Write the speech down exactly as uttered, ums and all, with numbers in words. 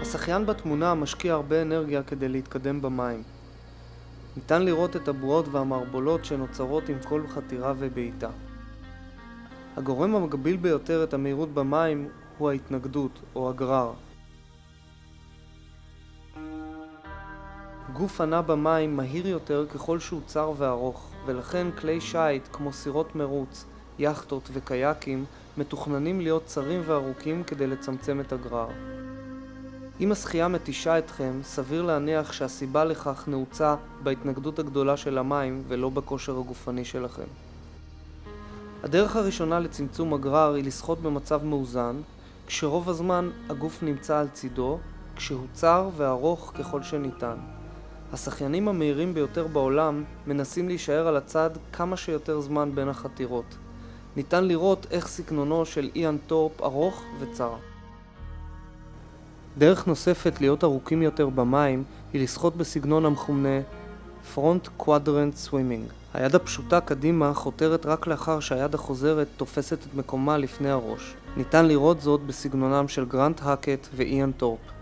השחיין בתמונה משקיע הרבה אנרגיה כדי להתקדם במים. ניתן לראות את הבועות והמערבולות שנוצרות עם כל חתירה ובעיטה. הגורם המגביל ביותר את המהירות במים הוא ההתנגדות או הגרר. גוף הנע במים מהיר יותר ככל שהוא צר וארוך, ולכן כלי שיט כמו סירות מרוץ, יאכטות וקייקים מתוכננים להיות צרים וארוכים כדי לצמצם את הגרר. אם השחייה מתישה אתכם, סביר להניח שהסיבה לכך נעוצה בהתנגדות הגדולה של המים ולא בכושר הגופני שלכם. הדרך הראשונה לצמצום הגרר היא לשחות במצב מאוזן, כשרוב הזמן הגוף נמצא על צידו, כשהוא צר וארוך ככל שניתן. השחיינים המהירים ביותר בעולם מנסים להישאר על הצד כמה שיותר זמן בין החתירות. ניתן לראות איך סגנונו של איאן תורפ ארוך וצר. דרך נוספת להיות ארוכים יותר במים היא לשחות בסגנון המכונה Front Quadrant Swimming. היד הפשוטה קדימה חותרת רק לאחר שהיד החוזרת תופסת את מקומה לפני הראש. ניתן לראות זאת בסגנונם של גרנט האקט ואיאן תורפ.